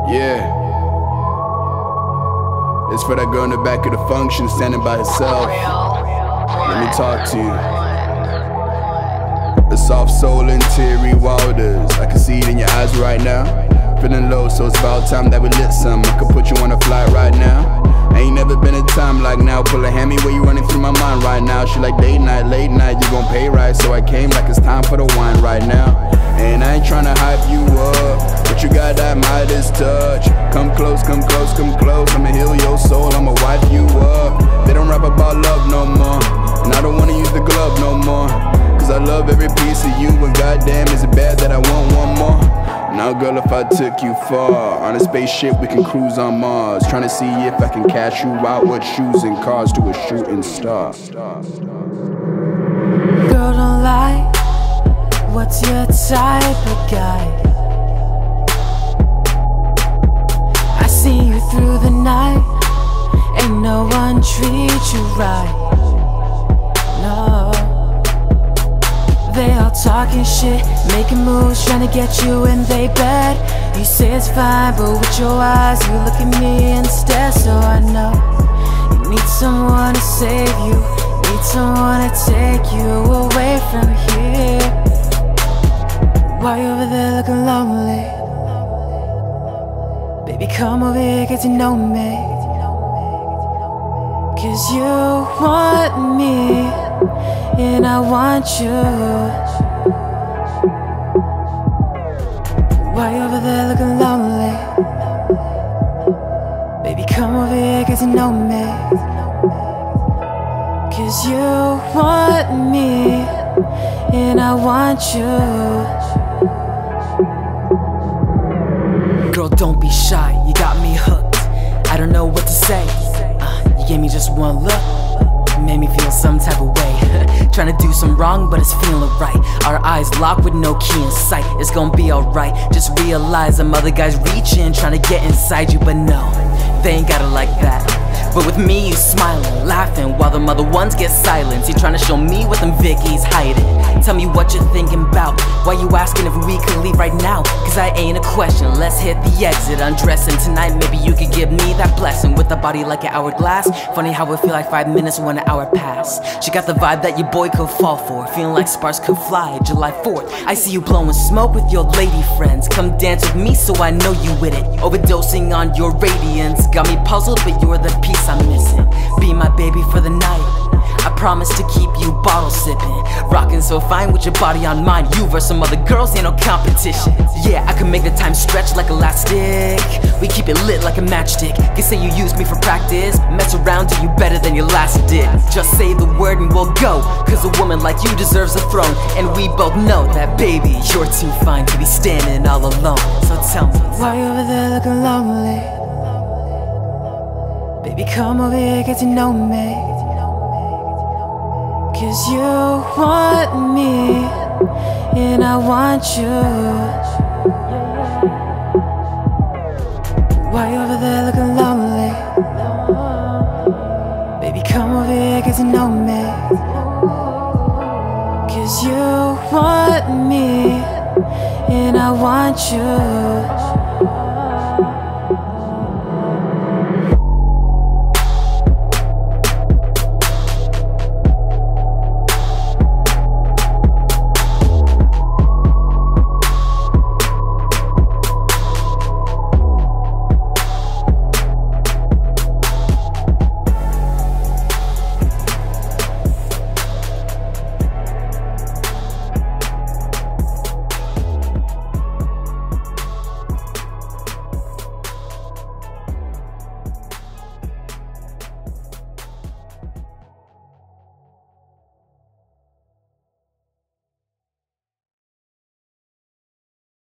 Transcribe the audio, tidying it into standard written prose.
Yeah. It's for that girl in the back of the function standing by herself. Let me talk to you. The soft soul and teary waters, I can see it in your eyes right now. Feeling low, so it's about time that we lit some. I could put you on a flight right now. Ain't never been a time like now. Pull a hammy where you running through my mind right now. She like late night, you gon' pay right. So I came like it's time for the wine right now. And I ain't tryna hype you up, but you got that Midas touch. Come close, come close, come close. I'ma heal your soul, I'ma wipe you up. They don't rap about love no more, and I don't wanna use the glove no more. Cause I love every piece of you, and goddamn is it bad that I want one more. Now girl, if I took you far, on a spaceship we can cruise on Mars. Tryna see if I can cash you out with shoes and cars to a shooting star. Girl, don't lie, what's your type of guy? I see you through the night, ain't no one treat you right. No, they all talking shit, making moves, trying to get you in they bed. You say it's fine, but with your eyes you look at me instead. So I know you need someone to save you, need someone to take you away from here. Why you over there looking lonely? Baby, come over here, get to know me. Cause you want me, and I want you. Why you over there looking lonely? Baby, come over here, get to know me. Cause you want me, and I want you. Girl, don't be shy, you got me hooked. I don't know what to say. You gave me just one look, made me feel some type of way. Trying to do some wrong, but it's feeling right. Our eyes locked with no key in sight. It's gonna be alright. Just realize some other guys reaching, trying to get inside you, but no, they ain't got it like that. But with me, you smiling, laughing, while the other ones get silent. You trying to show me what them Vickies hiding. Tell me what you're thinking about. Why you asking if we could leave right now? Cause I ain't a question, let's hit the exit. Undressing tonight, maybe you could give me that blessing. With a body like an hourglass, funny how it feel like 5 minutes when an hour pass. She got the vibe that your boy could fall for, feeling like sparks could fly. July 4th, I see you blowing smoke with your lady friends. Come dance with me so I know you with it. Overdosing on your radiance, got me puzzled but you're the piece I'm missing. Be my baby for the night, I promise to keep you bottle sipping. Rockin' so fine with your body on mine. You versus some other girls, ain't no competition. Yeah, I can make the time stretch like elastic. We keep it lit like a matchstick. You say you use me for practice, mess around, do you better than your last did. Just say the word and we'll go. Cause a woman like you deserves a throne. And we both know that, baby, you're too fine to be standing all alone. So tell me, why you over there looking lonely? Baby, come over here, get to know me. Cause you want me, and I want you. Why you over there looking lonely? Baby, come over here, get to know me. Cause you want me, and I want you.